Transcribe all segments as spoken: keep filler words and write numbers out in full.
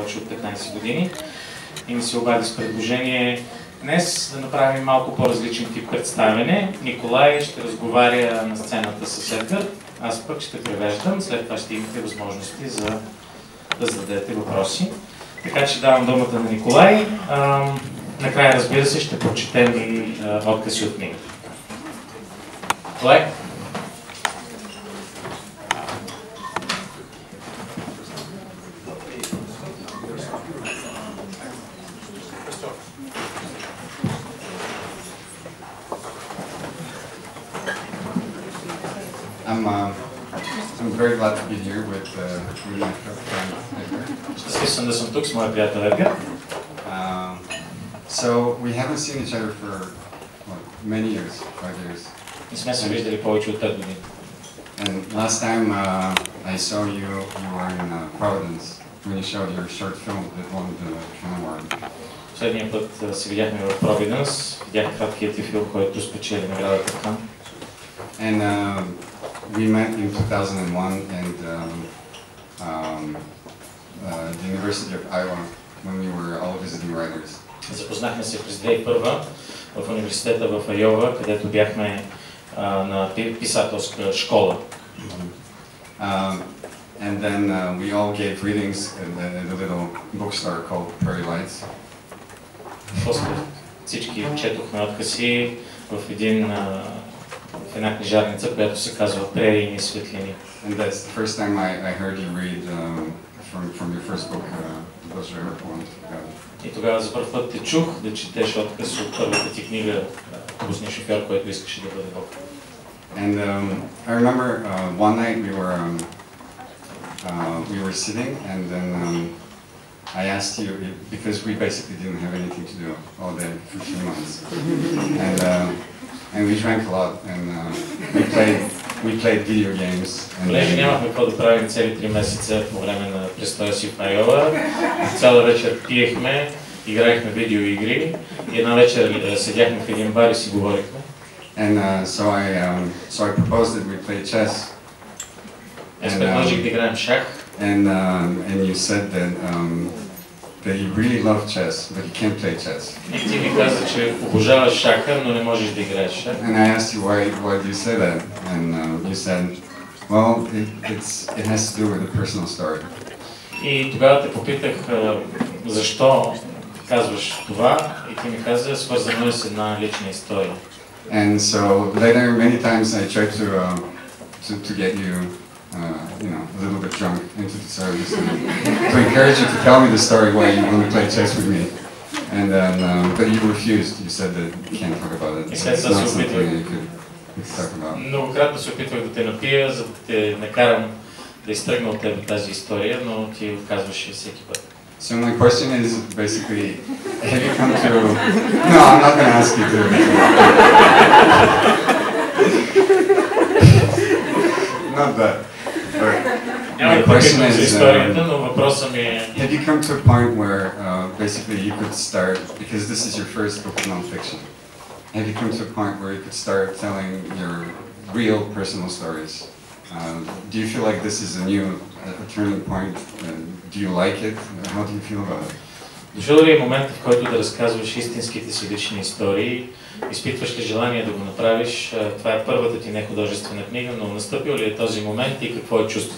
повече от петнайсет години и ми се обади с предложение днес да направим малко по-различен тип представяне. Николай ще разговаря на сцената с Едгар, аз пък ще превеждам, след това ще имате възможности за да зададете въпроси. Така че давам думата на Николай. А, накрая, разбира се, ще прочетем и а, откъси от книгата. Николай? I'm, uh, I'm very glad to be here with uh, my friend Edgar. Щастлив съм да съм тук с моя приятел Едгар. Uh, so we haven't seen each other for what, many years, five years. Не сме се виждали повече от пет години. And last time uh, I saw you, you were in uh, Providence when you showed your short film that won the Film Award. Последния път се видяхме в Провиденс, видях краткият ти филм, който спечели наградата в Кан. And uh, we met in two thousand one and um, um, uh, the University of Iowa when we were all visiting writers. Запознахме се през две хиляди и първа в университета в Айова, където бяхме а, на писателска школа. Um, and then uh, we all gave readings in, in a little bookstore called Prairie Lights. После всички четохме откъси в един а, в една книжарница, която се казва Прерийни светлини. And that's the first time I, I heard you read um, from, from your first book, uh, Those Rare Poems. И тогава за първ път те чух да четеш откъс от първата ти книга Пусния шофьор, който искаше да бъде Бог. And um, I remember uh, one night we were um, uh, we were sitting, and then um, I asked you because we basically didn't have anything to do all day for a few months, and uh, and we drank a lot, and uh, we played we played video games. Понеже нямахме какво да правим цели три месеца по време на престоя си в Айова, цяла вечер пиехме, играехме видеоигри и една вечер седяхме в един бар и си говорихме. And uh, so I um, so I proposed that we play chess. Аз предложих да играем шах. And um, and you said that um, that you really love chess, but you can't play chess. И ти ми каза, че обожаваш шаха, но не можеш да играеш шах. And I asked you why why do you say that, and uh, you said, well, it, it's it has to do with a personal story. И тогава те попитах защо казваш това, и ти ми каза, свързано е с една лична история. And so later, many times I tried to uh, to to get you, uh, you know, a little bit drunk into the service and to encourage you to tell me the story why you want to play chess with me. And then, um, but you refused. You said that you can't talk about it. It's not something you could, you could talk about. Многократно се опитвах да те напия, за да те накарам да изтръгна от тебе тази история, но ти отказваше всеки път. So my question is basically, have you come to? No, I'm not going to ask you to. Not that. But my question is, um, have you come to a point where uh, basically you could start, because this is your first book of nonfiction, have you come to a point where you could start telling your real personal stories? Um, do you feel like this is a new a turning point? And do you like it? How do you feel about it? Дошъл ли е момент, в който да разказваш истинските си лични истории? Изпитваш ли желание да го направиш? Това е първата ти нехудожествена книга, но настъпил ли е този момент и какво е чувството?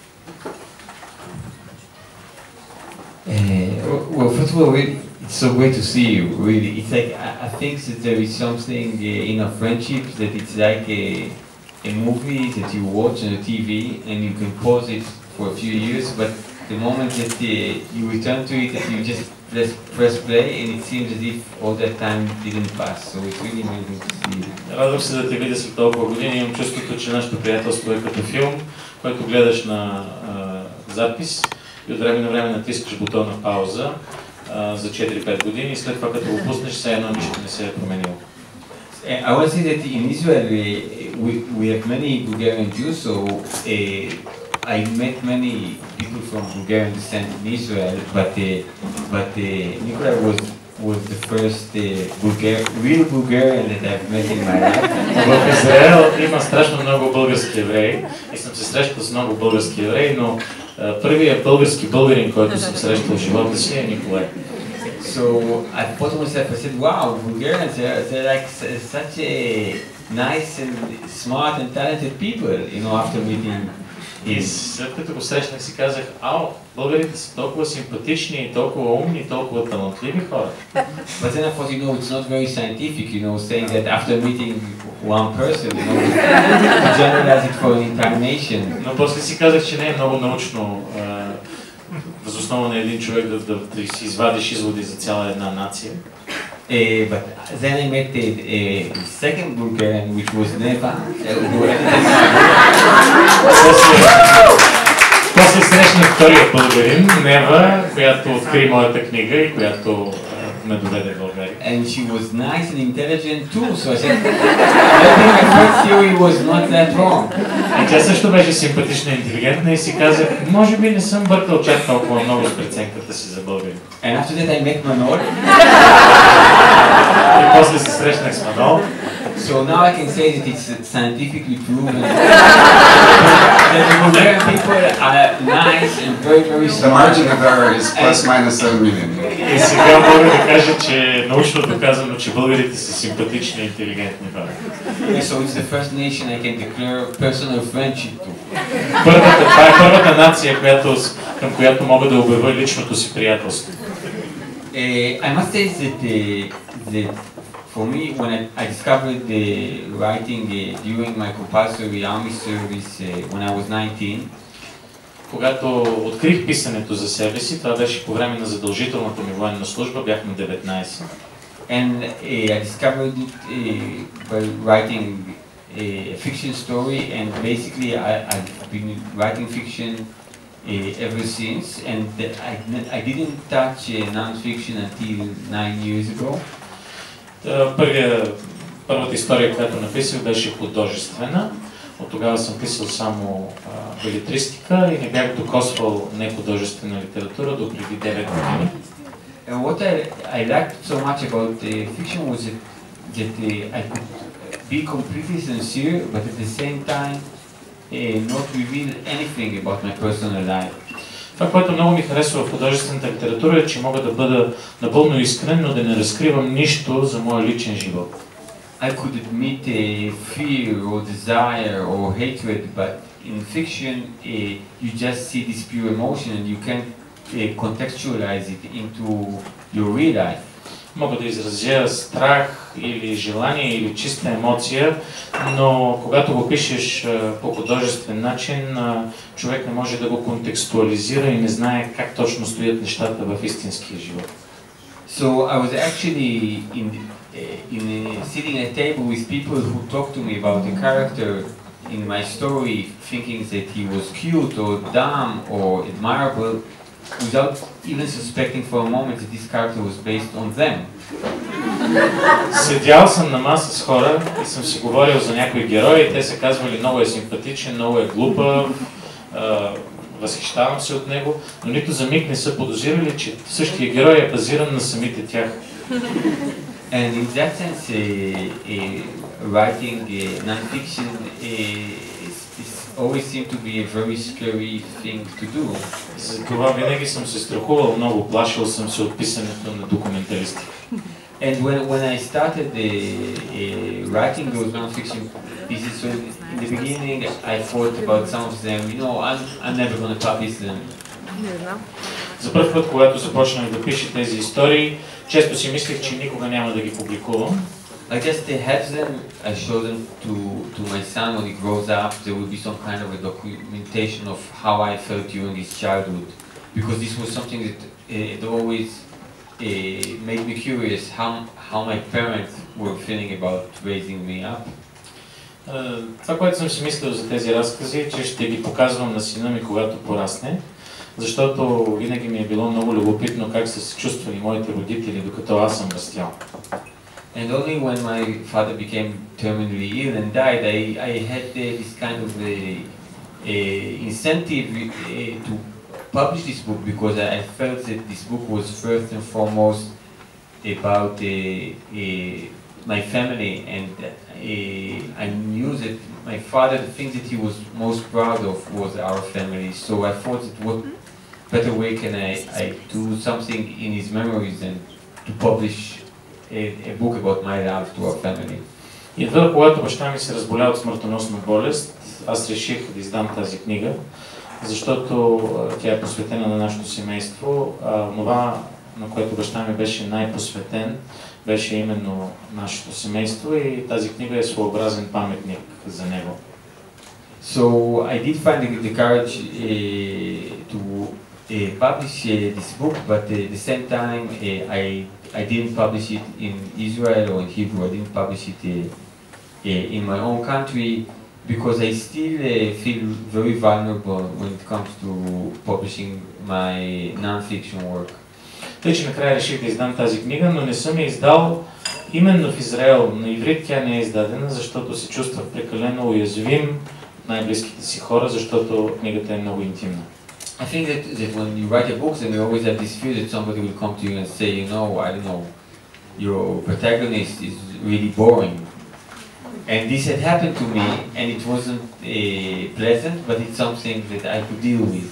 Uh, well, first of all, it's so great to see you. Really, it's like I, I think that there is something uh, in our friendship that it's like a a movie that you watch on the T V and you can pause it for a few years, but the moment that uh, you return to it, that you just press, press play, and it seems as if all that time didn't pass. So it's really amazing to see you. Радвам се да те видя след толкова години. Имам чувството, че нашето приятелство е като филм, който гледаш на а, запис и от време на време натискаш бутона пауза а, за четири-пет години и след това като го пуснеш, все едно нищо не се е променило. I want to say that in Israel we, we, we have many Bulgarian Jews, so uh, I met many people from Bulgarian descent in Israel, but uh, but uh, Nikolai was was the first uh, Bulgar real Bulgarian that I've met in my life. В Израел има страшно много български евреи и съм се срещал с много български евреи, но Първият български българин, който съм срещал в живота си, е Николай. So I thought to myself, I said, wow, Bulgarians, they're, they're like such a nice and smart and talented people, you know, after meeting И след като го срещнах си казах, ао, българите са толкова симпатични, толкова умни, толкова талантливи хора. But then I thought, you know, it's not very scientific, you know, saying that after meeting one person, you know, to generalize it for an entire nation. Но после си казах, че не е много научно въз основа на един човек да, да, да си извадиш изводи за цяла една нация. Uh, but then I met the uh, second Bulgarian, which was Neva. После срещнах втория българин, Нева, която откри моята книга и която ме доведе в България. And she was nice and intelligent too, so I said, maybe my first theory was not that wrong. И тя също беше симпатична и интелигентна и си казах, може би не съм бъркал чак толкова много с преценката си за българин. And after that I met Manol. И после се срещнах с Манол. So now I can say that it's scientifically proven that the Bulgarian people are nice and very, very smart. The margin of error is plus minus seven million. И сега мога да кажа, че е научно доказано, че българите са симпатични и интелигентни хора. Yeah, so it's the first nation I can declare personal friendship to. Първата, това е първата нация, която, към която мога да обявя личното си приятелство. Uh, I must say that, uh, that for me, when I, I discovered the writing uh, during my compulsory army service uh, when I was nineteen, когато открих писането за себе си, това беше по време на задължителната ми военна служба, бях на деветнайсет. And uh, I discovered it uh, by writing a fiction story, and basically I, I've been writing fiction uh, ever since, and I, I didn't touch uh, non-fiction until nine years ago. Първия, първата история, която написах, беше художествена. От тогава съм писал само белетристика и не бях докосвал нехудожествена литература до преди девет години. And what I, I liked so much about the fiction was that, that uh, I could be completely sincere, but at the same time uh, not reveal anything about my personal life. Това, което много ми харесва в художествената литература е, че мога да бъда напълно искрен, но да не разкривам нищо за моя личен живот. I could admit a fear or desire or hatred, but in fiction uh, you just see this pure emotion and you can uh, contextualize it into your real life. Мога да изразя страх или желание или чиста емоция, но когато го пишеш по художествен начин, човек не може да го контекстуализира и не знае как точно стоят нещата в истинския живот. So I was actually in, uh, in uh, sitting at a table with people who talked to me about the character in my story, thinking that he was cute or dumb or admirable, without even suspecting for a moment that this character was based on them. Седял съм на маса с хора и съм си говорил за някои герои, те са казвали много е симпатичен, много е глупав, възхищавам се от него, но нито за миг не са подозирали, че същия герой е базиран на самите тях. And in that sense, uh, uh, writing uh, non-fiction uh, is, is always seemed to be a very scary thing to do. За това винаги съм се страхувал много, плашил съм се от писането на документалисти. And when, when I started uh, uh, writing those non-fiction pieces, so in the beginning I thought about some of them, you know, I'm, I'm never going to publish them. За първ път, когато започнах да пиша тези истории, често си мислех, че никога няма да ги публикувам. I just uh, have them, I show them to, to my son when he grows up. There will be some kind of a documentation of how I felt during his childhood, because this was something that uh, it always uh, made me curious how, how my parents were feeling about raising me up. Uh, това, което съм си мислил за тези разкази, е, че ще ги показвам на сина ми, когато порасне, защото винаги ми е било много любопитно как са се чувствали моите родители, докато аз съм растял. And only when my father became terminally ill and died, I, I had uh, this kind of a, a incentive uh, to publish this book, because I felt that this book was first and foremost about a, a my family, and uh, I knew that my father, the thing that he was most proud of was our family. So I thought that what better way can I, I do something in his memories than to publish a, a book about my love to our family. И едва когато баща ми се разболя от смъртоносна болест, аз реших да издам тази книга, защото тя е посветена на нашето семейство. Това, на което баща ми беше най-посветен, беше именно нашето семейство и тази книга е своеобразен паметник за него. So I did find the, the courage uh, to uh, publish uh, this book, but uh, at the same time uh, I I didn't publish it in Israel or in Hebrew. I didn't publish it uh, uh, in my own country because I still uh, feel very vulnerable when it comes to publishing my non-fiction work. Тъй, че накрая реших да издам тази книга, но не съм я издал именно в Израел. На иврит тя не е издадена, защото се чувствах прекалено уязвим от най-близките си хора, защото книгата е много интимна. I think that, that when you write a book, then you always have this fear that somebody will come to you and say, you know, I don't know, your protagonist is really boring. And this had happened to me, and it wasn't uh, pleasant, but it's something that I could deal with.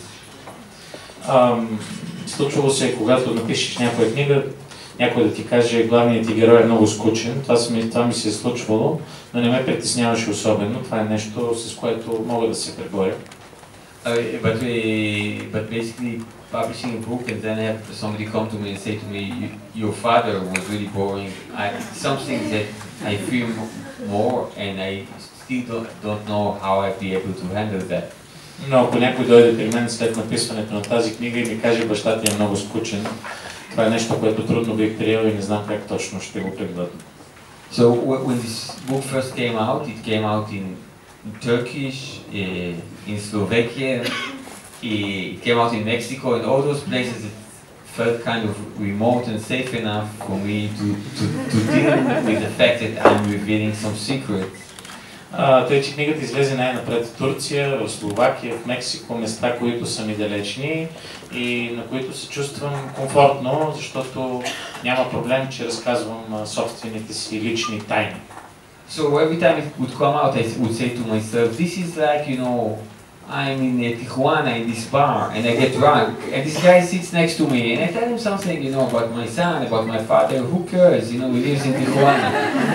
Um, Случвало се, когато напишеш някоя книга, някой да ти каже, главният ти герой е много скучен. Това, ми, това ми се е случвало, но не ме притесняваше особено. Това е нещо, с което мога да се преборя. Uh, but, uh, but basically, publishing a book and then have somebody come to me and say to me, your father was really boring. I, something that I feel more, and I still don't, don't know how I'd be able to handle that. Но ако някой дойде при мен след написването на тази книга и ми каже, баща ти е много скучен, това е нещо, което трудно бих приел и не знам как точно ще го преглътна. So when this book first came out, it came out in Turkish, uh, in Slovakia, it came out in Mexico, and all those places that felt kind of remote and safe enough for me to, to, to deal with the fact that I'm revealing some secrets. Uh, тъй, че книгата излезе най-напред в Турция, в Словакия, в Мексико, места, които са ми далечни и на които се чувствам комфортно, защото няма проблем, че разказвам uh, собствените си лични тайни. So every time it would come out, I would say to myself, this is like, you know, I'm in uh, Tijuana in this bar and I get drunk and this guy sits next to me and I tell him something, you know, about my son, about my father, who cares, you know, he lives in Tijuana.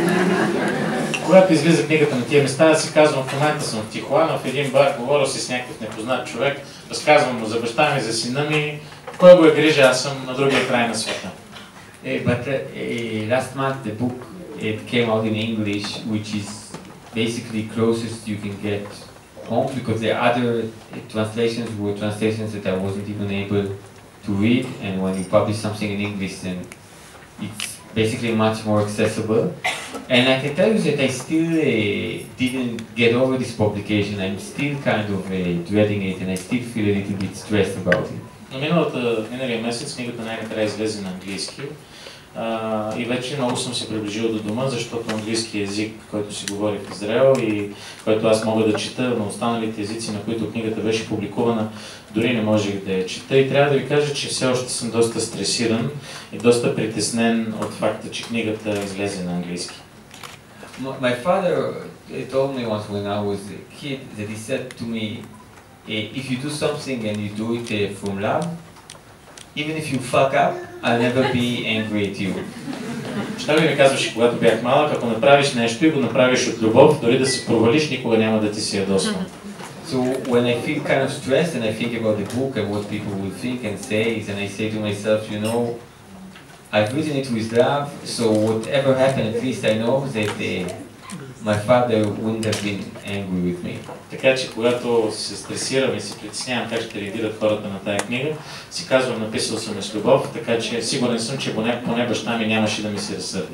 Когато излиза книгата на тия места, си казвам, в момента съм в Тихуана, в един бар, говоря си с някакъв непознат човек, разказвам му за баща ми, за сина ми, кой го е грижа, аз съм на другия край на света. Uh, but uh, uh, last month the book it came out in English, which is basically closest you can get home, because the other uh, translations were translations that I wasn't even able to read, and when you publish something in English, then it's basically much more accessible. And I can tell you that I still uh, didn't get over this publication. I'm still kind of uh, dreading it, and I still feel a little bit stressed about it. Но миналата, миналия месец книгата най-накрая излезе на английски uh, и вече много съм се приближил до дома, защото английски език, който се говори в Израел и който аз мога да чета, на останалите езици, на които книгата беше публикувана, дори не можех да я чета. И трябва да ви кажа, че все още съм доста стресиран и доста притеснен от факта, че книгата излезе на английски. My father told me once when I was a kid that he said to me, if you do something and you do it uh, from love, even if you fuck up, I'll never be angry at you. Що ми казваше, когато бях малък, ако направиш нещо и го направиш от любов, дори да се провалиш, никога няма да ти се ядосвам. So when I feel kind of stressed and I think about the book and what people will think and say, and I say to myself, you know, I've written it with love, so whatever happened, at least I know that uh, my father wouldn't have been angry with me. Така че когато се стресирам и се притеснявам как ще реагират хората на тая книга, си казвам, написал съм с любов, така че сигурен съм, че поне, поне баща ми нямаше да ми се разсърди.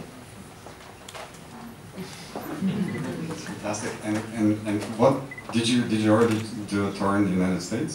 Fantastic. And, and, and what did you did you already do a tour in the United States?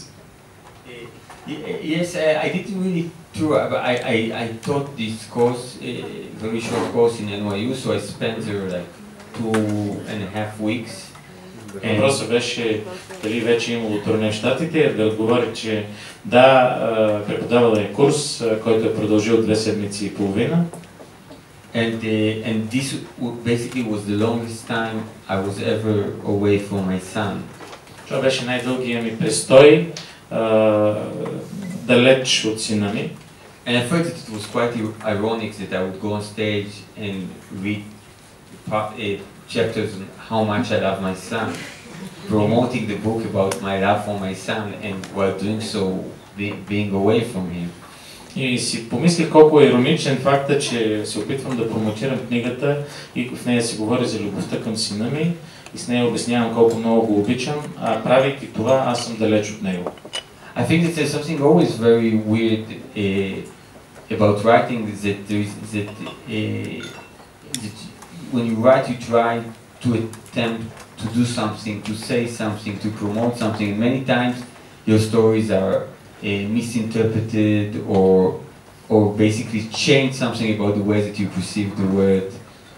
Yes, uh, I didn't really tour, but I, I, I taught this course, a very short course in N Y U, so I spent there like two and a half weeks. Въпросът беше дали вече имало турне в Щатите, да отговори, че да, преподавала е курс, който е продължил две седмици и половина. And uh, and this basically was the longest time I was ever away from my son. Това беше най-дългия ми престой uh, далеч от сина ми. And I thought it was quite ironic that I would go on stage and read uh, chapters on how much I love my son, promoting the book about my love for my son, and while doing so, be, being away from him. И си помислих колко е ироничен факта, че се опитвам да промотирам книгата и в нея се говори за любовта към сина ми и с нея обяснявам колко много го обичам, а правейки това, аз съм далеч от него. I think that there's something always very weird uh, about writing that there is that, uh, that when you write you try to attempt to do something, to say something, to promote something, and many times your stories are Uh, misinterpreted or or basically change something about the way that you perceive the word.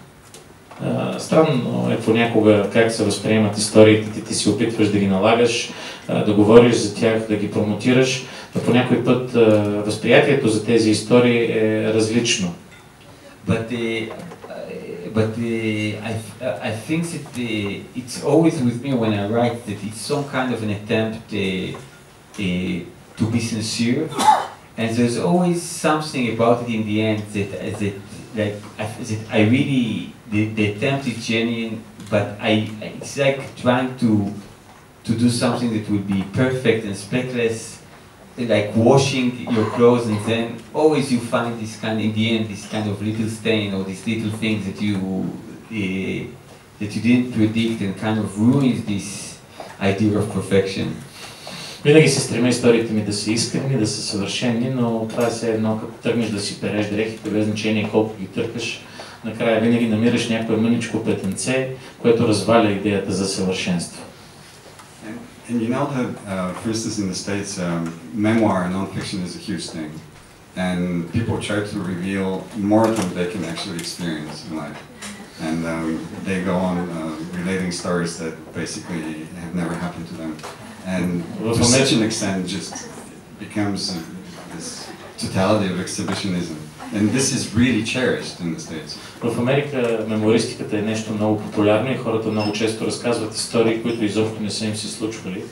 Uh, странно е понякога как се възприемат историите, ти, ти си опитваш да ги налагаш, uh, да говориш за тях, да ги промотираш, но по някой път uh, възприятието за тези истории е различно. But uh, but uh, I I think that uh, it's always with me when I write that it's some kind of an attempt uh, uh, to be sincere, and there's always something about it in the end that that like I, that I really the, the attempt is genuine, but I it's like trying to to do something that would be perfect and speckless, like washing your clothes, and then always you find this kind in the end this kind of little stain or these little things that you uh, that you didn't predict and kind of ruins this idea of perfection. Винаги се стремя историите ми да са искрени, да са съвършени, но това е все едно, като тръгнеш да си переш дрехите, без значение колко ги търкаш, накрая винаги намираш някое мъничко петънце, което разваля идеята за съвършенство. And, and you know that, uh, for instance, in the States, um, memoir and non-fiction is a huge thing, and people try to reveal more than they can actually experience in life, and um, they go on uh, relating stories that basically have never happened to them. And to such an extent just becomes uh, this totality of exhibitionism. And this is really cherished in the States. В Америка мемористиката е нещо много популярно и хората много често разказват истории, които изобщо не са им се случвали.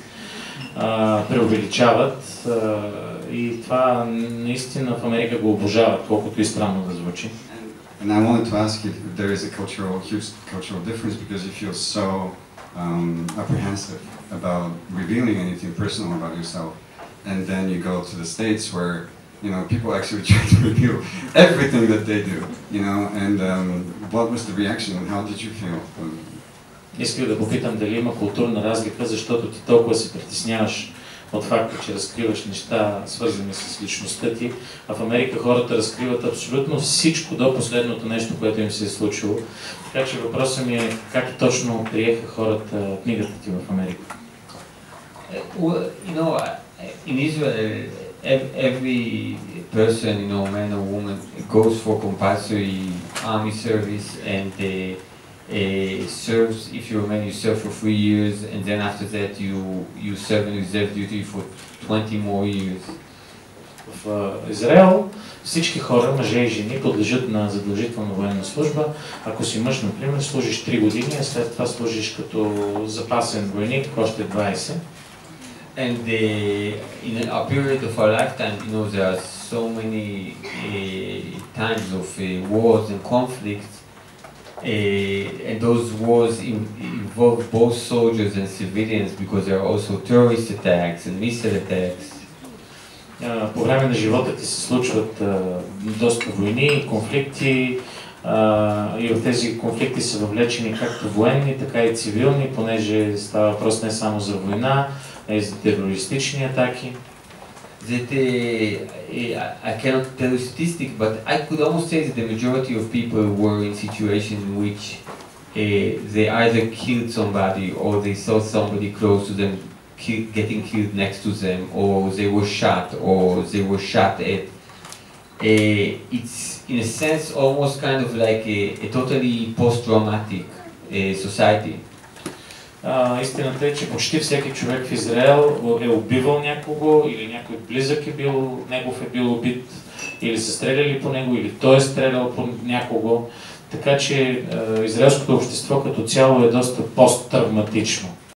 Uh, преувеличават uh, и това наистина в Америка го обожават, колкото и странно да звучи. And I wanted to ask you if there is a cultural, huge cultural difference because you feel so um, apprehensive about revealing anything personal about yourself, and then you go to the States where, you know, people actually try to reveal everything that they do, you know, and um, what was the reaction and how did you feel? Исках да попитам дали има културна разлика, защото ти толкова се притесняваш от факта, че разкриваш неща, свързани с личността ти, а в Америка хората разкриват абсолютно всичко до последното нещо, което им се е случило. Така че въпросът ми е как точно приеха хората книгата ти в Америка. Well, you know, in Israel, every person, you know, man or woman, goes for compulsory army service and uh, uh, serves. If you're a man, you serve for three years, and then after that, you you serve in reserve duty for twenty more years. В Израел всички хора, мъже и жени, подлежат на задължителна военна служба. Ако си мъж, например, служиш три години, а след това служиш като запасен войник, още двайсет. And the, in a period of our lifetime, you know, there are so many uh, times of uh, wars and conflicts, uh, and those wars in, involve both soldiers and civilians because there are also terrorist attacks and missile attacks. Uh, по време на живота ти се случват uh, доста войни, конфликти, uh, и в тези конфликти са въвлечени както военни, така и цивилни, понеже става въпрос не само за война, и за терористични атаки. That uh, I cannot tell you statistics, but I could almost say that the majority of people were in situations in which uh, they either killed somebody or they saw somebody close to them kill, getting killed next to them, or they were shot, or they were shot at. Uh, it's in a sense almost kind of like a, a totally post-traumatic uh, society. Uh, истината е, че почти всеки човек в Израел е убивал някого или някой близък е бил, негов е бил убит или са стреляли по него, или той е стрелял по някого. Така че израелското общество като цяло е доста посттравматично.